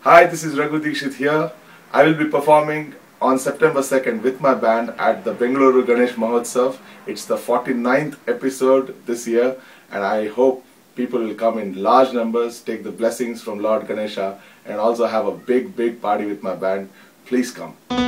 Hi, this is Raghu Dixit here. I will be performing on September 2nd with my band at the Bengaluru Ganesh Mahotsav. It's the 49th episode this year, and I hope people will come in large numbers, take the blessings from Lord Ganesha, and also have a big party with my band. Please come.